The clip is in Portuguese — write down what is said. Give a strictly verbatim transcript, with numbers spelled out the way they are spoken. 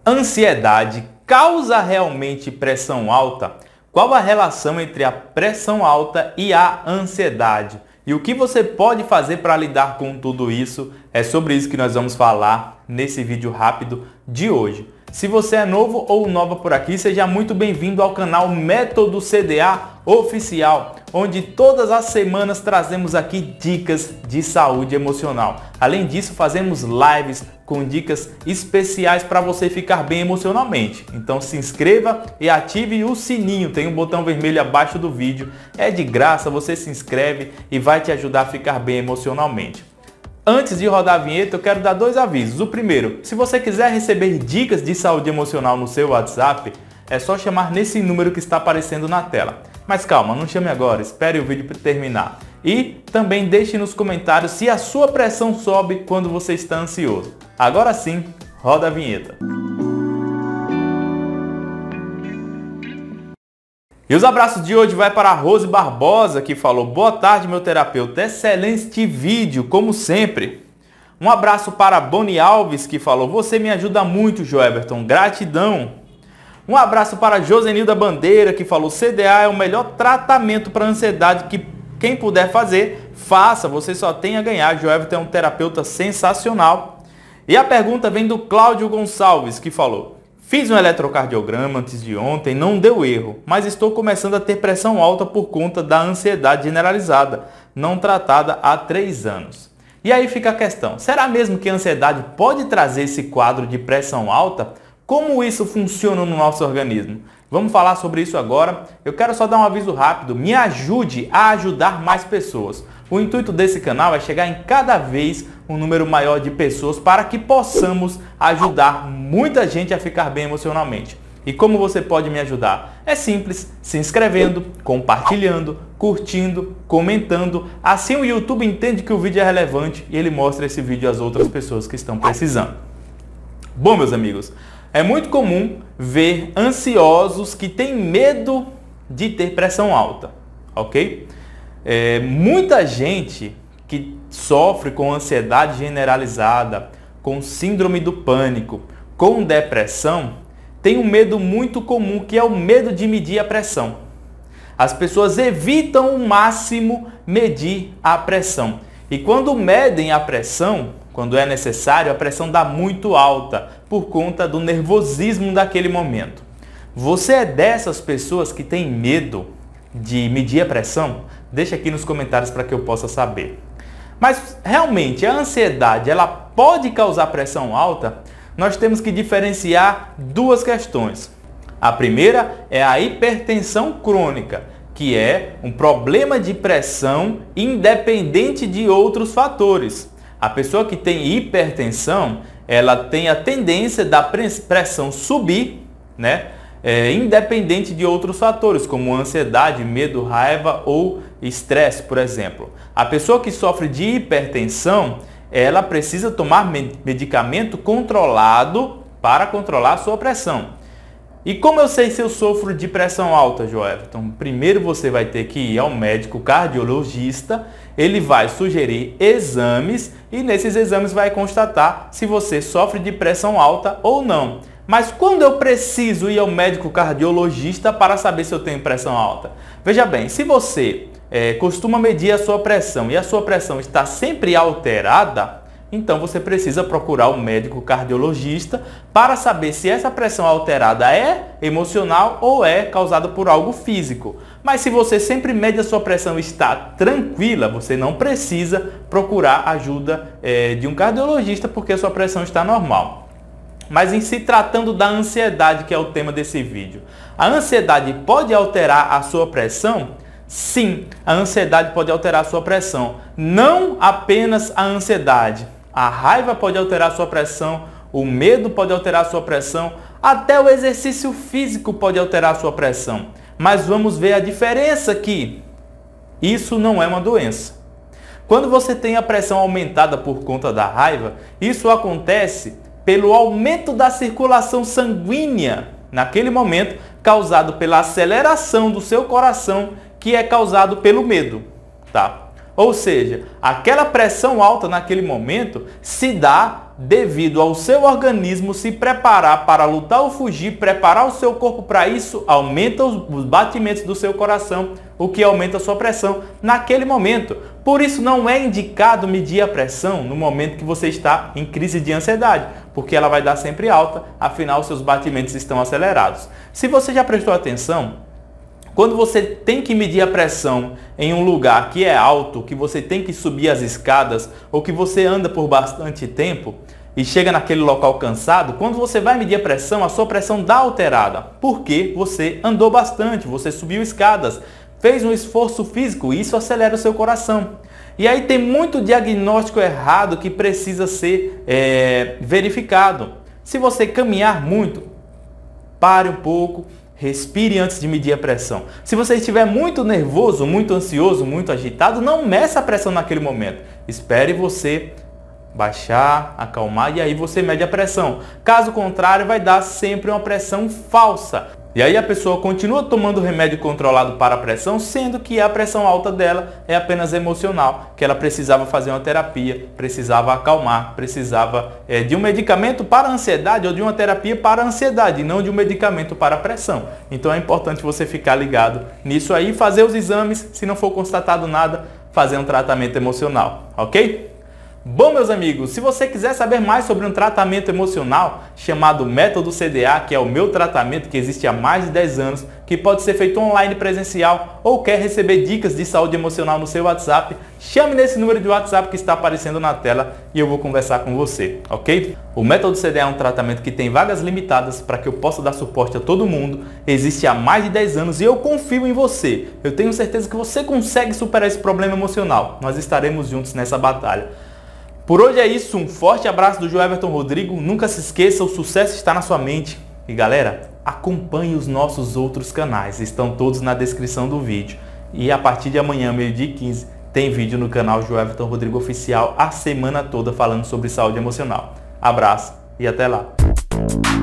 Ansiedade causa realmente pressão alta? Qual a relação entre a pressão alta e a ansiedade? E o que você pode fazer para lidar com tudo isso? É sobre isso que nós vamos falar nesse vídeo rápido de hoje. Se você é novo ou nova por aqui, seja muito bem-vindo ao canal Método C D A Oficial, onde todas as semanas trazemos aqui dicas de saúde emocional. Além disso, fazemos lives com dicas especiais para você ficar bem emocionalmente. Então se inscreva e ative o sininho, tem um botão vermelho abaixo do vídeo. É de graça, você se inscreve e vai te ajudar a ficar bem emocionalmente. Antes de rodar a vinheta, eu quero dar dois avisos. O primeiro, se você quiser receber dicas de saúde emocional no seu WhatsApp, é só chamar nesse número que está aparecendo na tela. Mas calma, não chame agora, espere o vídeo terminar. E também deixe nos comentários se a sua pressão sobe quando você está ansioso. Agora sim, roda a vinheta. E os abraços de hoje vai para a Rose Barbosa, que falou: boa tarde, meu terapeuta, excelente vídeo, como sempre. Um abraço para a Boni Alves, que falou: você me ajuda muito, Joeberton, gratidão. Um abraço para a Josenilda Bandeira, que falou: C D A é o melhor tratamento para ansiedade que quem puder fazer, faça, você só tem a ganhar. Joeberton é um terapeuta sensacional. E a pergunta vem do Cláudio Gonçalves, que falou: fiz um eletrocardiograma antes de ontem, não deu erro, mas estou começando a ter pressão alta por conta da ansiedade generalizada, não tratada há três anos. E aí fica a questão, será mesmo que a ansiedade pode trazer esse quadro de pressão alta? Como isso funciona no nosso organismo? Vamos falar sobre isso agora. Eu quero só dar um aviso rápido, me ajude a ajudar mais pessoas. O intuito desse canal é chegar em cada vez um número maior de pessoas para que possamos ajudar muita gente a ficar bem emocionalmente. E como você pode me ajudar? É simples, se inscrevendo, compartilhando, curtindo, comentando. Assim o YouTube entende que o vídeo é relevante e ele mostra esse vídeo às outras pessoas que estão precisando. Bom, meus amigos, é muito comum ver ansiosos que têm medo de ter pressão alta, ok? É, muita gente que sofre com ansiedade generalizada, com síndrome do pânico, com depressão, tem um medo muito comum, que é o medo de medir a pressão. As pessoas evitam ao máximo medir a pressão. E quando medem a pressão, quando é necessário, a pressão dá muito alta, por conta do nervosismo daquele momento. Você é dessas pessoas que tem medo de medir a pressão? Deixa aqui nos comentários para que eu possa saber. Mas realmente a ansiedade ela pode causar pressão alta? Nós temos que diferenciar duas questões. A primeira é a hipertensão crônica, que é um problema de pressão independente de outros fatores. A pessoa que tem hipertensão, ela tem a tendência da pressão subir, né? É, independente de outros fatores, como ansiedade, medo, raiva ou estresse, por exemplo. A pessoa que sofre de hipertensão, ela precisa tomar medicamento controlado para controlar a sua pressão. E como eu sei se eu sofro de pressão alta, Joel? Então, primeiro você vai ter que ir ao médico cardiologista, ele vai sugerir exames e nesses exames vai constatar se você sofre de pressão alta ou não. Mas quando eu preciso ir ao médico cardiologista para saber se eu tenho pressão alta? Veja bem, se você é, costuma medir a sua pressão e a sua pressão está sempre alterada, então você precisa procurar o médico cardiologista para saber se essa pressão alterada é emocional ou é causada por algo físico. Mas se você sempre mede a sua pressão e está tranquila, você não precisa procurar ajuda é, de um cardiologista porque a sua pressão está normal. Mas em se tratando da ansiedade, que é o tema desse vídeo, a ansiedade pode alterar a sua pressão? Sim, a ansiedade pode alterar a sua pressão. Não apenas a ansiedade. A raiva pode alterar a sua pressão, o medo pode alterar a sua pressão, até o exercício físico pode alterar a sua pressão. Mas vamos ver a diferença aqui. Isso não é uma doença. Quando você tem a pressão aumentada por conta da raiva, isso acontece pelo aumento da circulação sanguínea naquele momento, causado pela aceleração do seu coração, que é causado pelo medo, tá? Ou seja, aquela pressão alta naquele momento se dá devido ao seu organismo se preparar para lutar ou fugir, preparar o seu corpo para isso, aumenta os batimentos do seu coração, o que aumenta a sua pressão naquele momento. Por isso não é indicado medir a pressão no momento que você está em crise de ansiedade, porque ela vai dar sempre alta, afinal seus batimentos estão acelerados. Se você já prestou atenção, quando você tem que medir a pressão em um lugar que é alto, que você tem que subir as escadas, ou que você anda por bastante tempo e chega naquele local cansado, quando você vai medir a pressão, a sua pressão dá alterada, porque você andou bastante, você subiu escadas, fez um esforço físico e isso acelera o seu coração. E aí tem muito diagnóstico errado que precisa ser é, verificado. Se você caminhar muito, pare um pouco, respire antes de medir a pressão. Se você estiver muito nervoso, muito ansioso, muito agitado, não meça a pressão naquele momento. Espere você baixar, acalmar e aí você mede a pressão. Caso contrário, vai dar sempre uma pressão falsa. E aí a pessoa continua tomando remédio controlado para a pressão, sendo que a pressão alta dela é apenas emocional, que ela precisava fazer uma terapia, precisava acalmar, precisava é, de um medicamento para a ansiedade ou de uma terapia para a ansiedade, não de um medicamento para a pressão. Então é importante você ficar ligado nisso aí, fazer os exames, se não for constatado nada, fazer um tratamento emocional, ok? Bom, meus amigos, se você quiser saber mais sobre um tratamento emocional chamado Método C D A, que é o meu tratamento que existe há mais de dez anos, que pode ser feito online presencial ou quer receber dicas de saúde emocional no seu WhatsApp, chame nesse número de WhatsApp que está aparecendo na tela e eu vou conversar com você, ok? O Método C D A é um tratamento que tem vagas limitadas para que eu possa dar suporte a todo mundo, existe há mais de dez anos e eu confio em você. Eu tenho certeza que você consegue superar esse problema emocional. Nós estaremos juntos nessa batalha. Por hoje é isso, um forte abraço do Joeverton Rodrigo, nunca se esqueça, o sucesso está na sua mente. E galera, acompanhe os nossos outros canais, estão todos na descrição do vídeo. E a partir de amanhã, meio-dia e quinze, tem vídeo no canal Joeverton Rodrigo Oficial a semana toda falando sobre saúde emocional. Abraço e até lá!